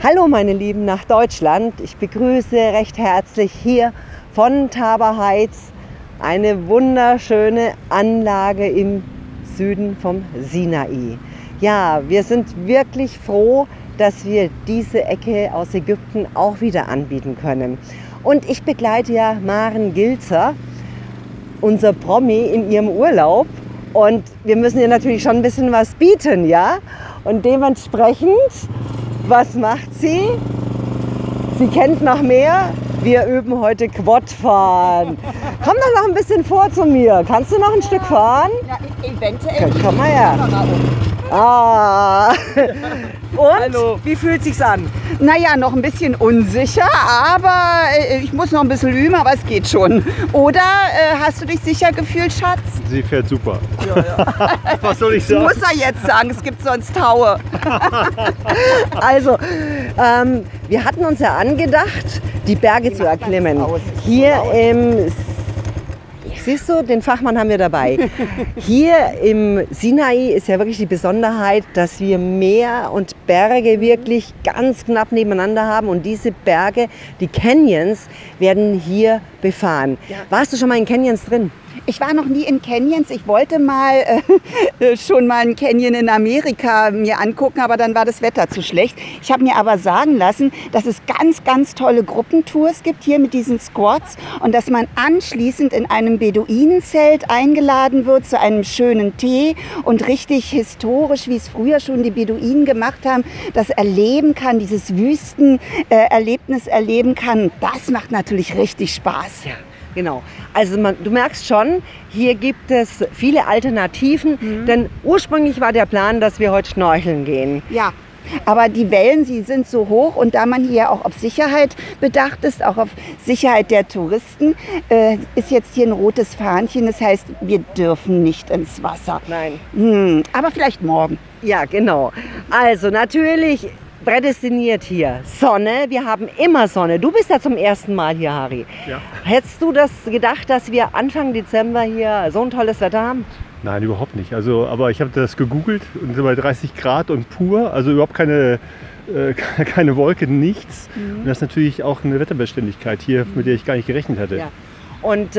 Hallo meine Lieben nach Deutschland. Ich begrüße recht herzlich hier von Thabor Heights eine wunderschöne Anlage im Süden vom Sinai. Ja, wir sind wirklich froh, dass wir diese Ecke aus Ägypten auch wieder anbieten können. Und ich begleite ja Maren Gilzer, unser Promi, in ihrem Urlaub. Und wir müssen ihr natürlich schon ein bisschen was bieten, ja? Und dementsprechend, was macht sie? Sie kennt noch mehr. Wir üben heute Quadfahren. Komm doch noch ein bisschen vor zu mir. Kannst du noch ein Stück fahren? Ja, eventuell. Komm mal her. Ah. Und? Hallo. Wie fühlt sich's an? Naja, noch ein bisschen unsicher, aber ich muss noch ein bisschen üben, aber es geht schon. Oder hast du dich sicher gefühlt, Schatz? Sie fährt super. Ja. Was soll ich sagen? Muss er jetzt sagen, es gibt sonst Taue. Also, wir hatten uns ja angedacht, die Berge zu erklimmen. Hier im... Siehst du, den Fachmann haben wir dabei. Hier im Sinai ist ja wirklich die Besonderheit, dass wir Meer und Berge wirklich ganz knapp nebeneinander haben. Und diese Berge, die Canyons, werden hier befahren. Ja. Warst du schon mal in Canyons drin? Ich war noch nie in Canyons. Ich wollte mal schon mal einen Canyon in Amerika mir angucken, aber dann war das Wetter zu schlecht. Ich habe mir aber sagen lassen, dass es ganz, ganz tolle Gruppentours gibt hier mit diesen Squads und dass man anschließend in einem Beduinenzelt eingeladen wird zu einem schönen Tee und richtig historisch, wie es früher schon die Beduinen gemacht haben, das erleben kann, dieses Wüstenerlebnis erleben kann. Das macht natürlich richtig Spaß. Ja. Genau. Also du merkst schon, hier gibt es viele Alternativen, denn ursprünglich war der Plan, dass wir heute schnorcheln gehen. Ja, aber die Wellen, sie sind so hoch und da man hier auch auf Sicherheit bedacht ist, auch auf Sicherheit der Touristen, ist jetzt hier ein rotes Fahnchen. Das heißt, wir dürfen nicht ins Wasser. Nein. Aber vielleicht morgen. Ja, genau. Also natürlich... prädestiniert hier. Sonne, wir haben immer Sonne. Du bist ja zum ersten Mal hier, Harry. Ja. Hättest du das gedacht, dass wir Anfang Dezember hier so ein tolles Wetter haben? Nein, überhaupt nicht. Also, aber ich habe das gegoogelt und so bei 30 Grad und pur, also überhaupt keine Wolke, nichts. Und das ist natürlich auch eine Wetterbeständigkeit hier, mit der ich gar nicht gerechnet hatte. Ja. Und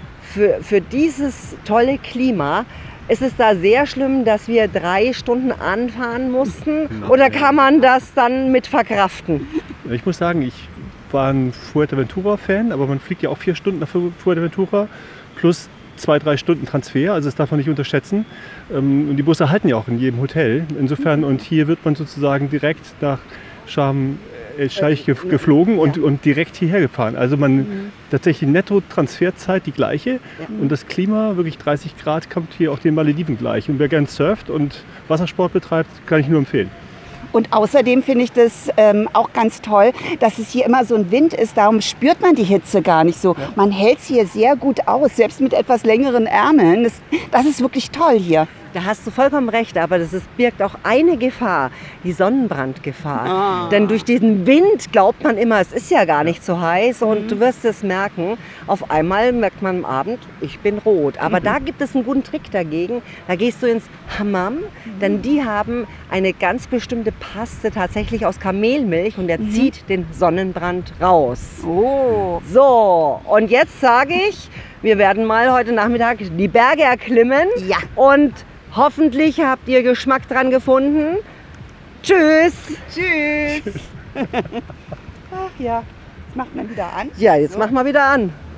für dieses tolle Klima ist es da sehr schlimm, dass wir 3 Stunden anfahren mussten? Oder kann man das dann mit verkraften? Ich muss sagen, ich war ein Fuerteventura-Fan, aber man fliegt ja auch 4 Stunden nach Fuerteventura plus 2-3 Stunden Transfer, also das darf man nicht unterschätzen. Und die Busse halten ja auch in jedem Hotel. Insofern, und hier wird man sozusagen direkt nach Sharm el-Sheikh geflogen und direkt hierher gefahren. Also tatsächlich Netto-Transferzeit die gleiche und das Klima, wirklich 30 Grad, kommt hier auch den Malediven gleich. Und wer gern surft und Wassersport betreibt, kann ich nur empfehlen. Und außerdem finde ich das auch ganz toll, dass es hier immer so ein Wind ist. Darum spürt man die Hitze gar nicht so. Ja. Man hält es hier sehr gut aus, selbst mit etwas längeren Ärmeln. Das ist wirklich toll hier. Da hast du vollkommen recht, aber birgt auch eine Gefahr, die Sonnenbrandgefahr. Denn durch diesen Wind glaubt man immer, es ist ja gar nicht so heiß und du wirst es merken. Auf einmal merkt man am Abend, ich bin rot. Aber da gibt es einen guten Trick dagegen. Da gehst du ins Hammam, denn die haben eine ganz bestimmte Paste tatsächlich aus Kamelmilch und der zieht den Sonnenbrand raus. Oh. So, und jetzt sage ich, wir werden mal heute Nachmittag die Berge erklimmen. Ja. Und hoffentlich habt ihr Geschmack dran gefunden. Tschüss. Tschüss. Ach ja, jetzt macht man wieder an. Ja, jetzt machen wir wieder an.